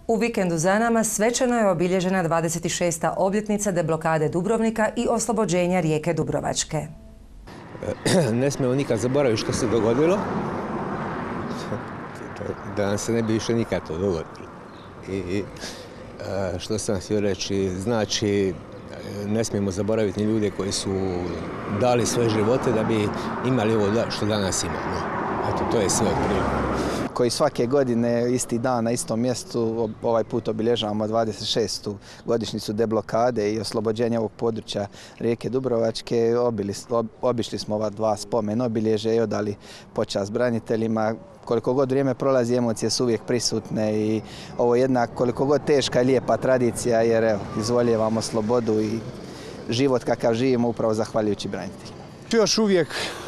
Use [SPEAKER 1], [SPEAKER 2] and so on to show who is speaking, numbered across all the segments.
[SPEAKER 1] U vikendu za nama svečano je obilježena 26. obljetnica deblokade Dubrovnika i oslobođenja rijeke Dubrovačke.
[SPEAKER 2] Ne smijemo nikad zaboraviti što se dogodilo, da nam se ne bi više nikad to dogodilo. I što sam htio reći, znači ne smijemo zaboraviti ni ljude koji su dali svoje živote da bi imali ovo što danas imamo. Eto, to je sve otprilike.
[SPEAKER 3] Koji svake godine, isti dan na istom mjestu, ovaj put obilježavamo 26. godišnjicu deblokade i oslobođenja ovog područja rijeke Dubrovačke. Obišli smo ova dva spomen obilježja i odali počast braniteljima. Koliko god vrijeme prolazi, emocije su uvijek prisutne i ovo je jedna koliko god teška i lijepa tradicija, jer evo, izvoljevamo slobodu i život kakav živimo upravo zahvaljujući braniteljima.
[SPEAKER 4] Još uvijek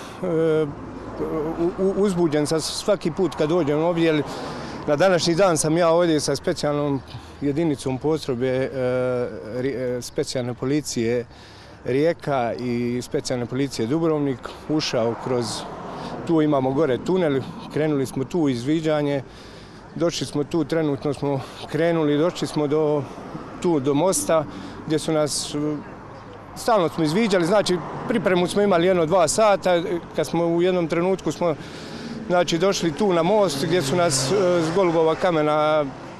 [SPEAKER 4] uzbuđen sam svaki put kad dođem ovdje, jer na današnji dan sam ja ovdje sa specijalnom jedinicom postrojbe specijalne policije Rijeka i specijalne policije Dubrovnik ušao kroz, tu imamo gore tunel, krenuli smo tu izviđanje, došli smo tu, trenutno smo krenuli, došli smo do mosta gdje su nas, stalno smo izviđali, znači pripremu smo imali 1-2 sata, kad smo u jednom trenutku smo došli tu na most gdje su nas s golubova kamena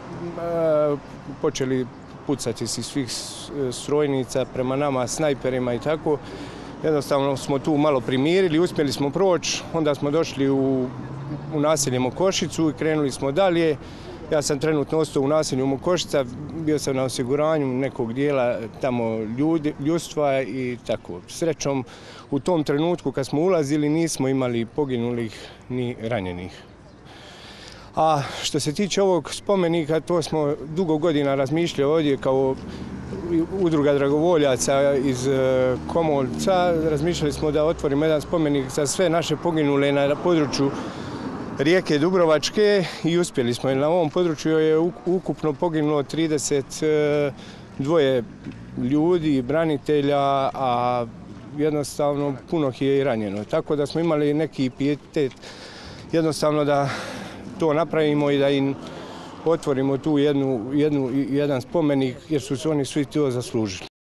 [SPEAKER 4] počeli pucati iz svih strojnica prema nama, snajperima i tako. Jednostavno smo tu malo primirili, uspjeli smo proći, onda smo došli u naselje Mokošicu i krenuli smo dalje. Ja sam trenutno ostao u naselju Mokošica, bio sam na osiguranju nekog dijela tamo ljudstva i tako. Srećom, u tom trenutku kad smo ulazili nismo imali poginulih ni ranjenih. A što se tiče ovog spomenika, to smo dugo godina razmišljali ovdje kao udruga dragovoljaca iz Komolca. Razmišljali smo da otvorimo jedan spomenik za sve naše poginule na području rijeke Dubrovačke i uspjeli smo. Na ovom području je ukupno poginulo 32 ljudi, branitelja, a jednostavno puno ih je i ranjeno. Tako da smo imali neki pijetet jednostavno da to napravimo i da im otvorimo tu jedan spomenik jer su se oni svi to zaslužili.